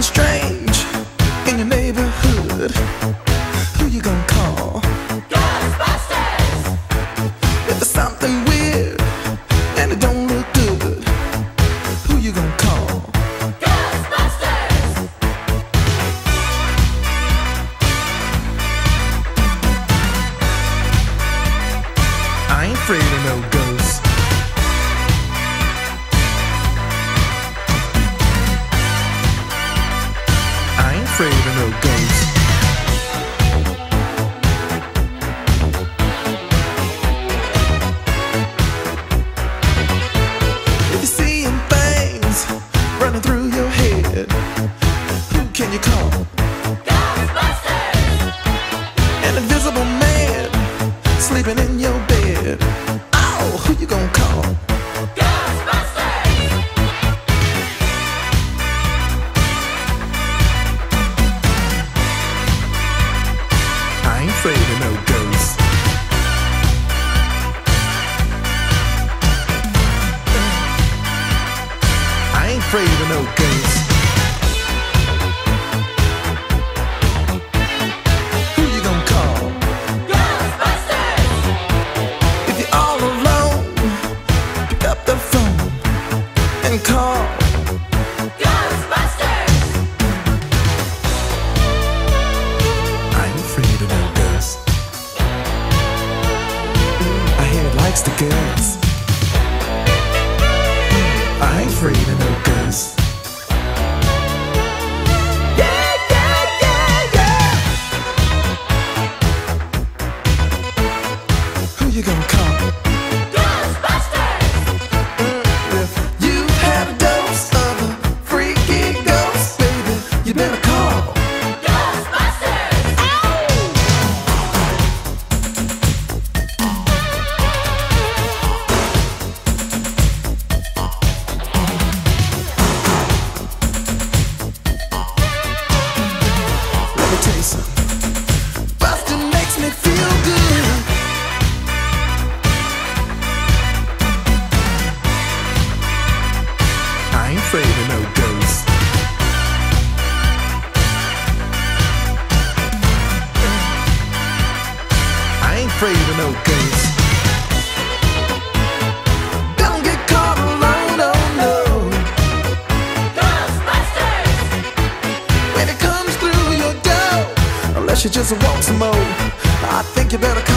strange in your neighborhood, who you gonna call? Ghostbusters! If there's something weird and it don't look good, who you gonna call? Ghostbusters! I ain't afraid of no ghosts. I ain't afraid of no ghosts. If you're seeing things running through your head, who can you call? Ghostbusters! An invisible man sleeping in your bed. Oh, who you gonna call? Ghostbusters! I ain't afraid of no ghosts. I ain't afraid of no ghosts. Who you gonna call? Ghostbusters! If you're all alone, pick up the phone and call. Ghostbusters! I ain't afraid of no ghosts. I hear it likes the girls. I ain't afraid of no ghosts. Yeah, yeah, yeah, yeah. Who you gonna call? Ghostbusters! If you've had a dose of a freaky ghost, baby, you better call. Ghostbusters! Let me tell you something. Bustin' makes me feel good. I ain't afraid of no ghosts. I ain't afraid of no ghosts. Don't get caught alone, oh no. Ghostbusters! When it comes through your door, unless you just want some more, I think you better call.